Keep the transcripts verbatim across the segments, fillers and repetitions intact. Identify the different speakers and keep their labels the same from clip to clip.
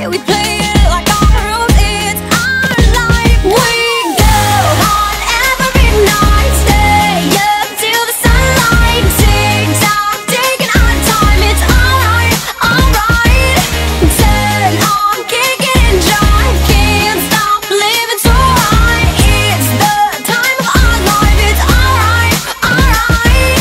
Speaker 1: night, we play it like all the rules. It's our life. We go on every night, stay up till the sunlight. Tick tock, taking our time. It's alright, alright. Turn on, kick it and drive. Can't stop living so right. It's the time of our life. It's alright, alright.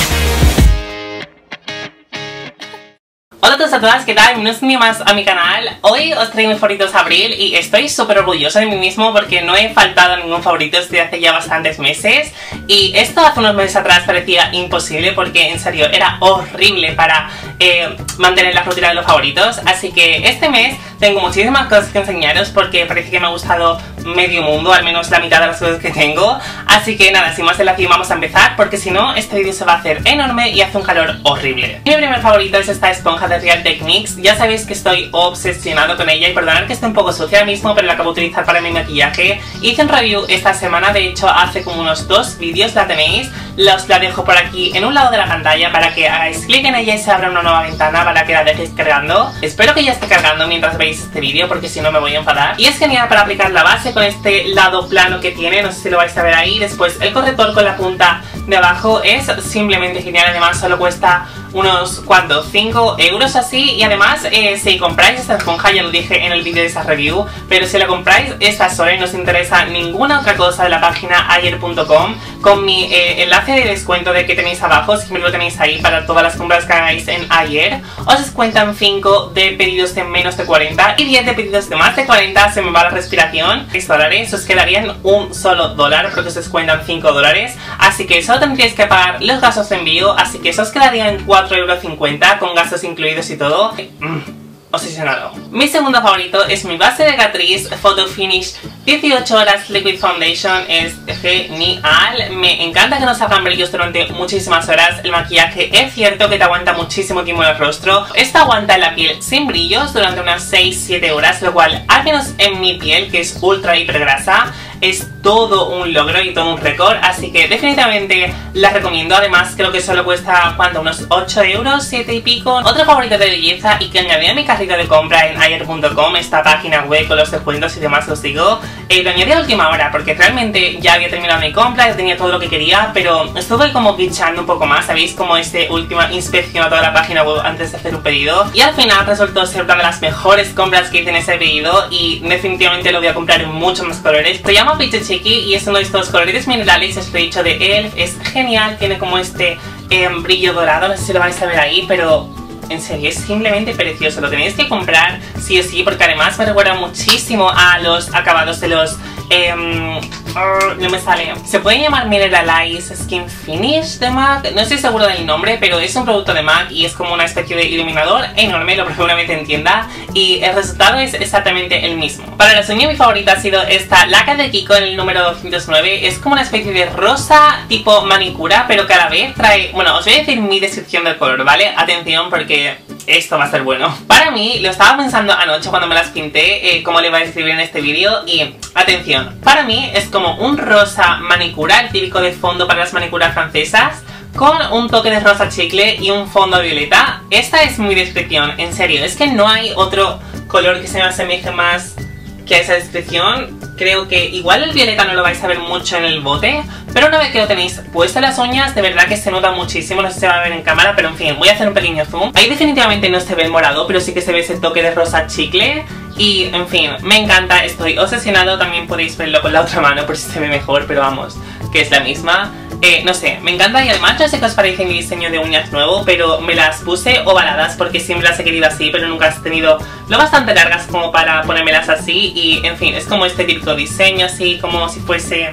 Speaker 2: Hola a todos, a todas, ¿qué tal? Bienvenidos un día más a mi canal. Hoy os traigo mis favoritos de abril y estoy súper orgullosa de mí mismo porque no he faltado a ningún favorito desde hace ya bastantes meses. Y esto hace unos meses atrás parecía imposible porque en serio era horrible para eh, mantener la rutina de los favoritos. Así que este mes tengo muchísimas cosas que enseñaros porque parece que me ha gustado medio mundo, al menos la mitad de las cosas que tengo. Así que nada, sin más dilación vamos a empezar porque si no este vídeo se va a hacer enorme y hace un calor horrible. Mi primer favorito es esta esponja de Real Techniques. Ya sabéis que estoy obsesionado con ella y perdonad que esté un poco sucia ahora mismo, pero la acabo de utilizar para mi maquillaje. Hice un review esta semana, de hecho hace como unos dos vídeos, la tenéis. Los la dejo por aquí en un lado de la pantalla para que hagáis clic en ella y se abra una nueva ventana para que la dejéis cargando. Espero que ya esté cargando mientras veis este vídeo porque si no me voy a enfadar. Y es genial para aplicar la base con este lado plano que tiene, no sé si lo vais a ver ahí. Después el corrector con la punta de abajo es simplemente genial, además solo cuesta unos cuantos cinco euros así. Y además eh, si compráis esta esponja, ya lo dije en el vídeo de esa review, pero si la compráis esta sola y no os interesa ninguna otra cosa de la página ayer punto com, con mi eh, enlace de descuento de que tenéis abajo, siempre lo tenéis ahí para todas las compras que hagáis en Ayer, os descuentan cinco de pedidos de menos de cuarenta y diez de pedidos de más de cuarenta. Se me va la respiración. seis dólares, os quedarían un solo dólar porque os descuentan cinco dólares, así que solo tendríais que pagar los gastos de envío, así que eso os quedarían cuatro euros cincuenta con gastos incluidos y todo. Mm. Obsesionado. Mi segundo favorito es mi base de Catrice Photo Finish dieciocho horas Liquid Foundation. Es genial, me encanta que no salgan brillos durante muchísimas horas. El maquillaje es cierto que te aguanta muchísimo tiempo en el rostro. Esta aguanta en la piel sin brillos durante unas seis siete horas, lo cual al menos en mi piel, que es ultra hiper grasa, es todo un logro y todo un récord, así que definitivamente la recomiendo. Además creo que solo cuesta, ¿cuánto? Unos ocho euros, siete y pico. Otro favorito de belleza y que añadí a mi carrito de compra en ayer punto com, esta página web con los descuentos y demás, os digo, eh, lo añadí a última hora porque realmente ya había terminado mi compra, ya tenía todo lo que quería, pero estuve como bichando un poco más, ¿sabéis? Como este última inspección a toda la página web antes de hacer un pedido, y al final resultó ser una de las mejores compras que hice en ese pedido y definitivamente lo voy a comprar en muchos más colores. Se llama Peachy Cheeky y es uno de estos colores minerales, os lo he dicho, de E L F. Es genial, tiene como este eh, brillo dorado, no sé si lo vais a ver ahí, pero en serio es simplemente precioso. Lo tenéis que comprar sí o sí porque además me recuerda muchísimo a los acabados de los eh, uh, no me sale, se puede llamar Mineralize Skin Finish de MAC, no estoy seguro del nombre, pero es un producto de MAC y es como una especie de iluminador enorme, lo probablemente en tienda, y el resultado es exactamente el mismo. Para las uñas mi favorita ha sido esta laca de Kiko en el número doscientos nueve. Es como una especie de rosa tipo manicura, pero que a la vez trae, bueno, os voy a decir mi descripción del color, ¿vale? Atención porque esto va a ser bueno. Para mí, lo estaba pensando anoche cuando me las pinté, eh, cómo le iba a describir en este vídeo, y atención, para mí es como un rosa manicura, el típico de fondo para las manicuras francesas, con un toque de rosa chicle y un fondo violeta. Esta es mi descripción, en serio, es que no hay otro color que se me asemeje más que a esa descripción. Creo que igual el violeta no lo vais a ver mucho en el bote, pero una vez que lo tenéis puesto en las uñas, de verdad que se nota muchísimo. No sé si se va a ver en cámara, pero en fin, voy a hacer un pequeño zoom. Ahí definitivamente no se ve el morado, pero sí que se ve ese toque de rosa chicle. Y en fin, me encanta, estoy obsesionado. También podéis verlo con la otra mano por si se ve mejor, pero vamos, que es la misma. Eh, no sé, me encanta. Y además no sé qué os parece mi diseño de uñas nuevo, pero me las puse ovaladas porque siempre las he querido así, pero nunca has tenido lo bastante largas como para ponérmelas así. Y en fin, es como este típico diseño así, como si fuese...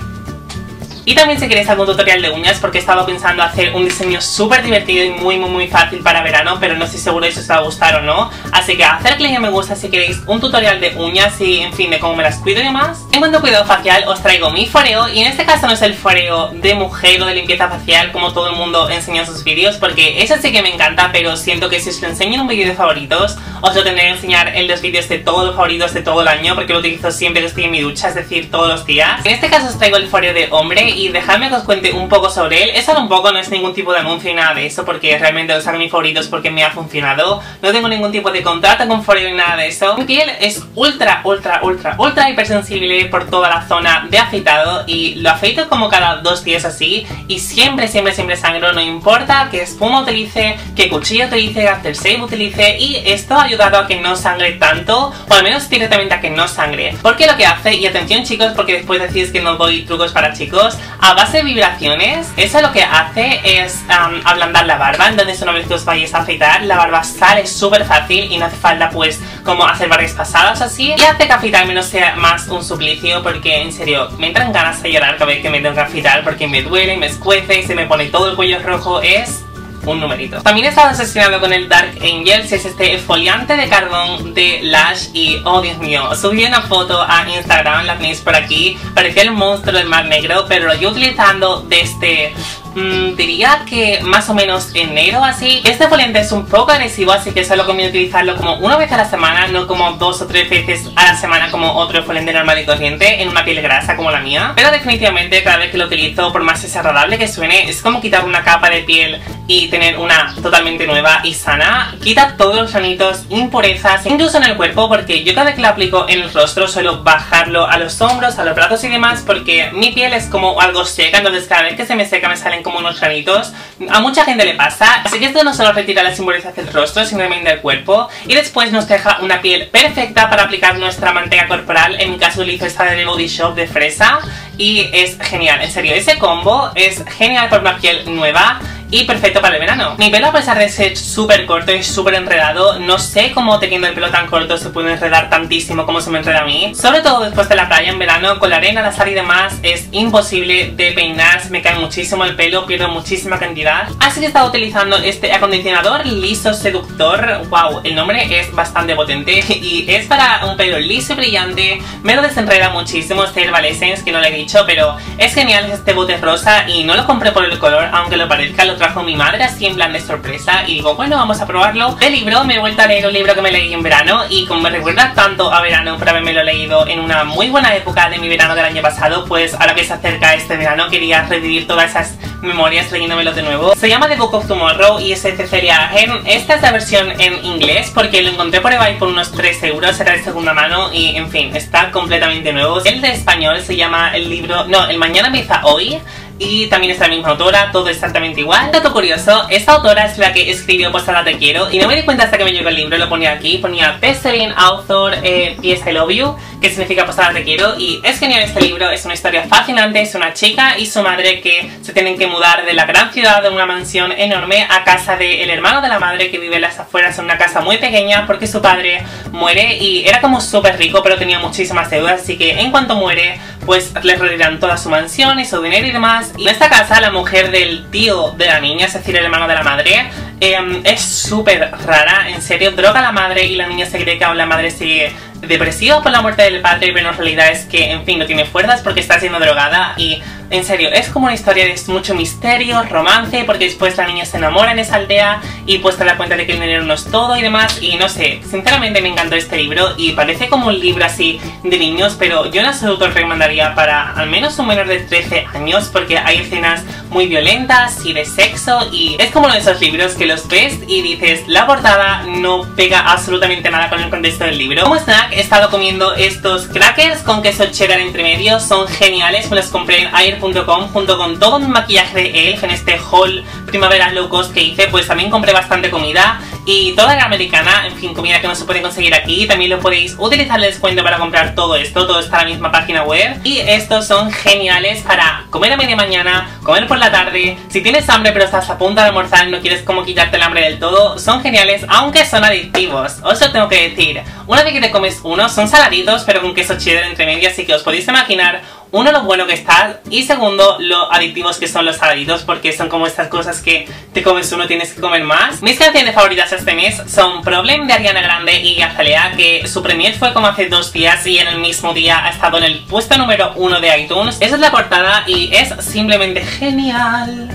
Speaker 2: Y también si queréis algún tutorial de uñas, porque he estado pensando hacer un diseño súper divertido y muy muy muy fácil para verano, pero no estoy seguro de si os va a gustar o no. Así que hacer clic en me gusta si queréis un tutorial de uñas y en fin de cómo me las cuido y demás. En cuanto a cuidado facial os traigo mi foreo, y en este caso no es el foreo de mujer o de limpieza facial como todo el mundo enseña en sus vídeos, porque eso sí que me encanta, pero siento que si os lo enseño en un vídeo de favoritos os lo tendré que enseñar en los vídeos de todos los favoritos de todo el año, porque lo utilizo siempre que estoy en mi ducha, es decir, todos los días. En este caso os traigo el foreo de hombre y dejadme que os cuente un poco sobre él. Es solo un poco, no es ningún tipo de anuncio ni nada de eso, porque realmente los saco mis favoritos porque me ha funcionado. No tengo ningún tipo de contrato con Foreo ni nada de eso. Mi piel es ultra, ultra, ultra, ultra hipersensible por toda la zona de afeitado y lo afeito como cada dos días así y siempre, siempre, siempre sangro, no importa qué espuma utilice, qué cuchillo utilice, after shave utilice, y esto ha ayudado a que no sangre tanto, o al menos directamente a que no sangre. Porque lo que hace, y atención chicos, porque después decís que no doy trucos para chicos, a base de vibraciones, eso lo que hace es um, ablandar la barba. Entonces una vez que os vayáis a afeitar, la barba sale súper fácil y no hace falta pues como hacer varias pasadas así, y hace que afeitarme no sea más un suplicio, porque en serio me entran ganas de llorar cada vez que me tengo que afeitar porque me duele, me escuece y se me pone todo el cuello rojo. Es un numerito. También he estado obsesionado con el Dark Angels, es este esfoliante de carbón de Lush, y oh Dios mío, subí una foto a Instagram, la tenéis por aquí, parecía el monstruo del Mar Negro, pero lo yo utilizando desde mmm, diría que más o menos enero así. Este esfoliante es un poco agresivo, así que solo conviene utilizarlo como una vez a la semana, no como dos o tres veces a la semana como otro esfoliante normal y corriente en una piel grasa como la mía. Pero definitivamente cada vez que lo utilizo, por más desagradable que suene, es como quitar una capa de piel y tener una totalmente nueva y sana. Quita todos los granitos, impurezas, incluso en el cuerpo, porque yo cada vez que lo aplico en el rostro suelo bajarlo a los hombros, a los brazos y demás, porque mi piel es como algo seca, entonces cada vez que se me seca me salen como unos granitos. A mucha gente le pasa, así que esto no solo retira las impurezas del rostro, sino también del cuerpo, y después nos deja una piel perfecta para aplicar nuestra manteca corporal. En mi caso utilizo esta de The Body Shop de fresa y es genial, en serio, ese combo es genial para una piel nueva y perfecto para el verano. Mi pelo, a pesar de ser súper corto y súper enredado, no sé cómo teniendo el pelo tan corto se puede enredar tantísimo como se me enreda a mí. Sobre todo después de la playa en verano, con la arena, la sal y demás, es imposible de peinar, se me cae muchísimo el pelo, pierdo muchísima cantidad. Así que he estado utilizando este acondicionador liso seductor. Wow, el nombre es bastante potente y es para un pelo liso y brillante, me lo desenreda muchísimo. Este Herbal Essence, que no lo he dicho, pero es genial, es este bote rosa y no lo compré por el color, aunque lo parezca, lo trajo mi madre así en plan de sorpresa y digo, bueno, vamos a probarlo. De libro, me he vuelto a leer un libro que me leí en verano y como me recuerda tanto a verano por haberme lo leído en una muy buena época de mi verano del año pasado, pues ahora que se acerca este verano quería revivir todas esas memorias leyéndomelo de nuevo. Se llama The Book of Tomorrow y es de Cecilia Ahern. Esta es la versión en inglés porque lo encontré por eBay por unos tres euros, era de segunda mano y en fin, está completamente nuevo. El de español se llama el libro, no, El Mañana Empieza Hoy, y también es la misma autora, todo exactamente igual. Dato curioso, esta autora es la que escribió Posada Te Quiero y no me di cuenta hasta que me llegó el libro, lo ponía aquí, ponía Best-selling author, eh, P S I Love You, que significa Posada Te Quiero, y es genial este libro, es una historia fascinante, es una chica y su madre que se tienen que mudar de la gran ciudad, de una mansión enorme, a casa del hermano de la madre que vive en las afueras en una casa muy pequeña porque su padre muere y era como súper rico pero tenía muchísimas deudas, así que en cuanto muere pues le rodearán toda su mansión y su dinero y demás. Y en esta casa la mujer del tío de la niña, es decir, el hermano de la madre, eh, es súper rara, en serio, droga a la madre y la niña se cree que la madre sigue depresiva por la muerte del padre, pero en realidad es que, en fin, no tiene fuerzas porque está siendo drogada y, en serio, es como una historia de mucho misterio, romance, porque después la niña se enamora en esa aldea y pues te da cuenta de que el dinero no es todo y demás, y no sé, sinceramente me encantó este libro y parece como un libro así de niños, pero yo en absoluto lo recomendaría para al menos un menor de trece años porque hay escenas muy violentas y de sexo y es como uno de esos libros que los ves y dices, la portada no pega absolutamente nada con el contexto del libro. Como snack he estado comiendo estos crackers con queso cheddar entre medio, son geniales, me los compré en ayer punto com junto con todo mi maquillaje de Elf en este haul primavera low cost que hice, pues también compré bastante comida y toda la americana, en fin, comida que no se puede conseguir aquí, también lo podéis utilizar el descuento para comprar todo esto, todo está en la misma página web y estos son geniales para comer a media mañana, comer por la tarde, si tienes hambre pero estás a punto de almorzar y no quieres como quitarte el hambre del todo, son geniales aunque son adictivos, os lo tengo que decir. Una vez que te comes uno, son saladitos pero con queso cheddar entre medio, así que os podéis imaginar uno, lo bueno que está, y segundo, lo adictivos que son los saladitos, porque son como estas cosas que te comes uno, tienes que comer más. Mis canciones favoritas este mes son Problem de Ariana Grande y Azalea, que su premier fue como hace dos días y en el mismo día ha estado en el puesto número uno de iTunes. Esa es la portada y es simplemente genial.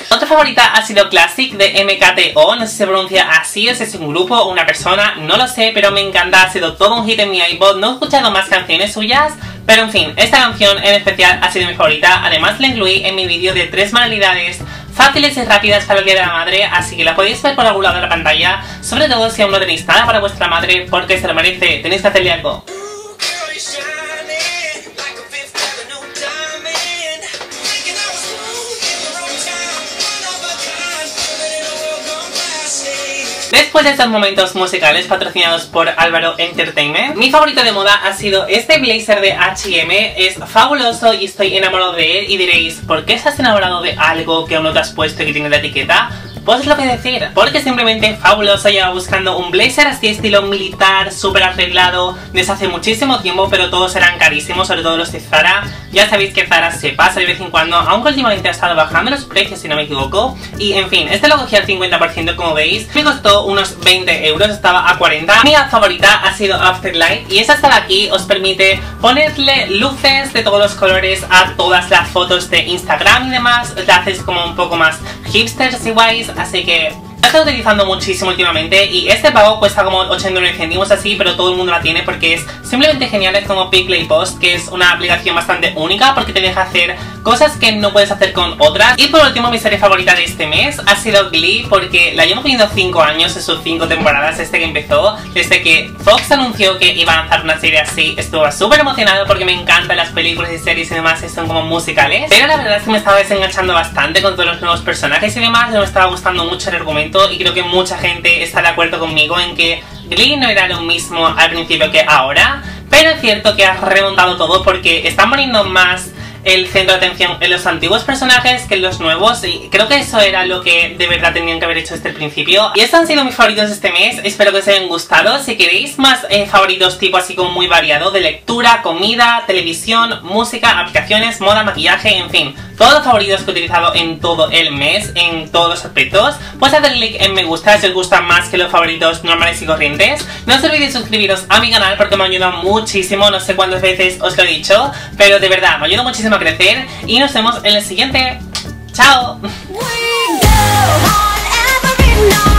Speaker 2: Otra favorita ha sido Classic de M K T O, no sé si se pronuncia así, o si es un grupo o una persona, no lo sé, pero me encanta, ha sido todo un hit en mi iPod, no he escuchado más canciones suyas, pero en fin, esta canción en especial ha sido mi favorita, además la incluí en mi vídeo de tres manualidades fáciles y rápidas para el Día de la Madre, así que la podéis ver por algún lado de la pantalla, sobre todo si aún no tenéis nada para vuestra madre, porque se lo merece, tenéis que hacerle algo. Después de estos momentos musicales patrocinados por Álvaro Entertainment, mi favorito de moda ha sido este blazer de H y M. Es fabuloso y estoy enamorado de él. Y diréis, ¿por qué estás enamorado de algo que aún no te has puesto y que tiene la etiqueta? Pues es lo que decir, porque simplemente fabuloso. Llevo buscando un blazer así estilo militar, súper arreglado desde hace muchísimo tiempo, pero todos eran carísimos, sobre todo los de Zara. Ya sabéis que Zara se pasa de vez en cuando, aunque últimamente ha estado bajando los precios si no me equivoco. Y en fin, este lo cogí al cincuenta por ciento como veis, me costó unos veinte euros, estaba a cuarenta. Mi favorita ha sido Afterlight y esta está de aquí, os permite ponerle luces de todos los colores a todas las fotos de Instagram y demás, la haces como un poco más hipsters y guays. Así que la estoy utilizando muchísimo últimamente y este pago cuesta como ochenta y nueve céntimos así, pero todo el mundo la tiene porque es simplemente genial. Es como Pickley Post, que es una aplicación bastante única porque te deja hacer cosas que no puedes hacer con otras. Y por último, mi serie favorita de este mes ha sido Glee, porque la llevo viendo cinco años en sus cinco temporadas desde que empezó. Desde que Fox anunció que iba a lanzar una serie así, estuve súper emocionado porque me encantan las películas y series y demás que son como musicales. Pero la verdad es que me estaba desenganchando bastante con todos los nuevos personajes y demás, no me estaba gustando mucho el argumento y creo que mucha gente está de acuerdo conmigo en que Glee no era lo mismo al principio que ahora, pero es cierto que ha remontado todo porque están poniendo más el centro de atención en los antiguos personajes que en los nuevos, y creo que eso era lo que de verdad tenían que haber hecho desde el principio. Y estos han sido mis favoritos de este mes, espero que os hayan gustado. Si queréis más eh, favoritos tipo así como muy variado, de lectura, comida, televisión, música, aplicaciones, moda, maquillaje, en fin, todos los favoritos que he utilizado en todo el mes, en todos los aspectos, pues haced clic en me gusta si os gustan más que los favoritos normales y corrientes. No os olvidéis suscribiros a mi canal porque me ayuda muchísimo, no sé cuántas veces os lo he dicho, pero de verdad me ayuda muchísimo a crecer y nos vemos en el siguiente. ¡Chao!